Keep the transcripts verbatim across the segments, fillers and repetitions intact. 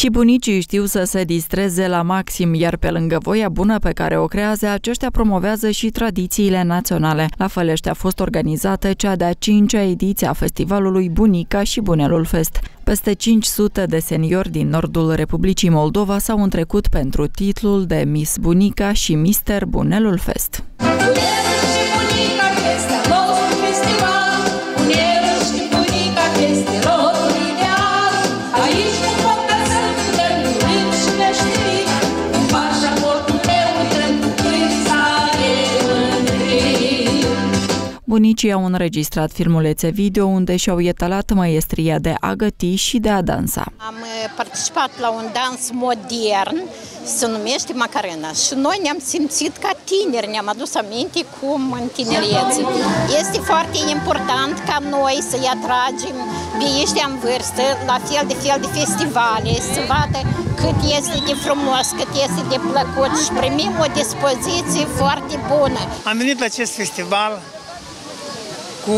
Și bunicii știu să se distreze la maxim, iar pe lângă voia bună pe care o creează, aceștia promovează și tradițiile naționale. La Fălești a fost organizată cea de-a cincea ediție a festivalului Bunica și Bunelul Fest. Peste cinci sute de seniori din nordul Republicii Moldova s-au întrecut pentru titlul de Miss Bunica și mister Bunelul Fest. Bunicii au înregistrat filmulețe video unde și-au etalat măiestria de a găti și de a dansa. Am participat la un dans modern, se numește Macarena, și noi ne-am simțit ca tineri, ne-am adus aminte cum în tinerețe. Este foarte important ca noi să-i atragem pe ăștia în vârstă la fel de fel de festivale, să vadă cât este de frumos, cât este de plăcut și primim o dispoziție foarte bună. Am venit la acest festival cu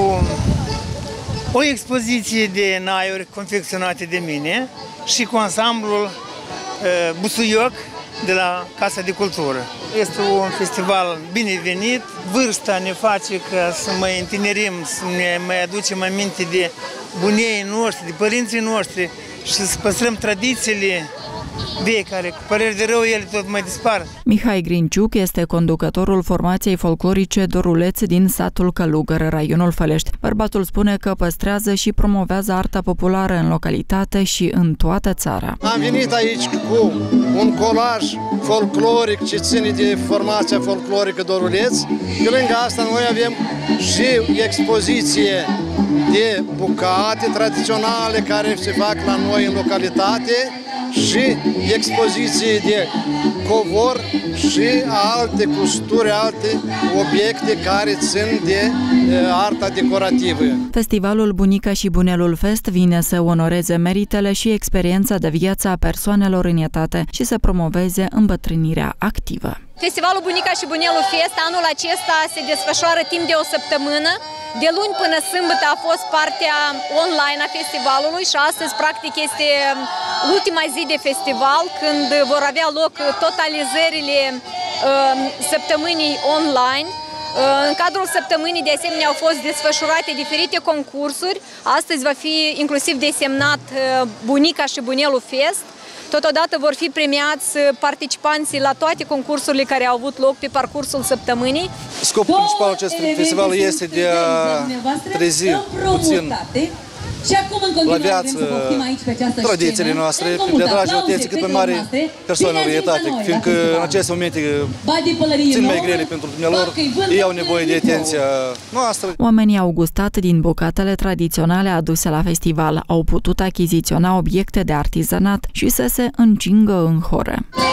o expoziție de naiuri confecționate de mine și cu ansamblul uh, Busuioc de la Casa de Cultură. Este un festival binevenit, vârsta ne face ca să mai întinerim, să ne mai aducem aminte de bunii noștri, de părinții noștri și să păstrăm tradițiile vechi, care, cu păreri de rău, ele tot mai dispar. Mihai Grinciuc este conducătorul formației folclorice Doruleț din satul Călugăr, raionul Fălești. Bărbatul spune că păstrează și promovează arta populară în localitate și în toată țara. Am venit aici cu un colaj folcloric ce ține de formația folclorică Doruleț. Pe lângă asta noi avem și expoziție de bucate tradiționale care se fac la noi în localitate și expoziție de covor și alte custuri, alte obiecte care țin de arta decorativă. Festivalul Bunica și Bunelul Fest vine să onoreze meritele și experiența de viață a persoanelor în etate și să promoveze îmbătrânirea activă. Festivalul Bunica și Bunelul Fest anul acesta se desfășoară timp de o săptămână. De luni până sâmbătă a fost partea online a festivalului și astăzi practic este ultima zi de festival, când vor avea loc totalizările uh, săptămânii online. În cadrul săptămânii, de asemenea, au fost desfășurate diferite concursuri. Astăzi va fi inclusiv desemnat Bunica și Bunelul Fest. Totodată vor fi premiați participanții la toate concursurile care au avut loc pe parcursul săptămânii. Scopul principal acestui festival este de a trezi puțin la viață tradițiile noastre, de a atrage o atenție cât mai mare persoanelor în etate, fiindcă în aceste momente țin mai grele pentru dumnealor, ei au nevoie de atenția noastră. Oamenii au gustat din bucatele tradiționale aduse la festival, au putut achiziționa obiecte de artizanat și să se încingă în horă.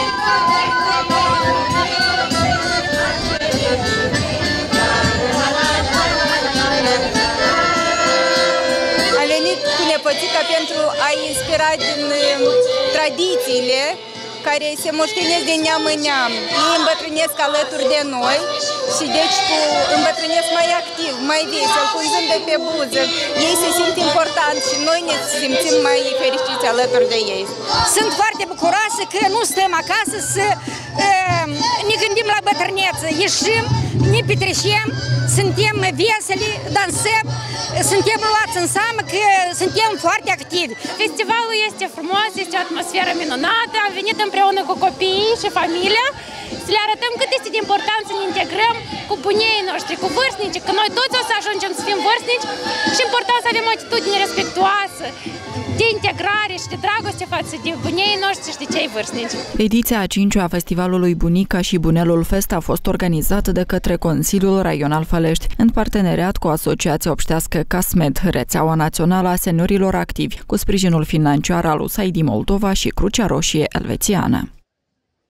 Pățica pentru a inspira din tradițiile care se moștenesc de neam în neam. Ei îmbătrânesc alături de noi și deci cu, îmbătrânesc mai activ, mai vesel, cu un zâmbet pe buză. Ei se simt importanți și noi ne simțim mai fericiți alături de ei. Sunt foarte bucuroasă că nu stăm acasă să uh, ne gândim la bătrâneță. Ieșim, ne petrecem, suntem veseli, dansăm, suntem luați în seamă că suntem foarte activi. Festivalul este frumos, este o atmosferă minunată, am venit împreună cu copiii și familia să le arătăm cât este de important să ne integrăm cu bunii noștri, cu vârstnici, că noi toți o să ajungem să fim vârstnici și important să avem o atitudine respectuoasă, de integrare și de dragoste față de bunii noștri și de cei vârstnici. Ediția a cincea a festivalului Bunica și Bunelul Fest a fost organizată de către Consiliul Raional Fălești, în parteneriat cu Asociația Obștească Casmed, rețeaua națională a seniorilor activi, cu sprijinul financiar al U S A I D Moldova și Crucea Roșie Elvețiană.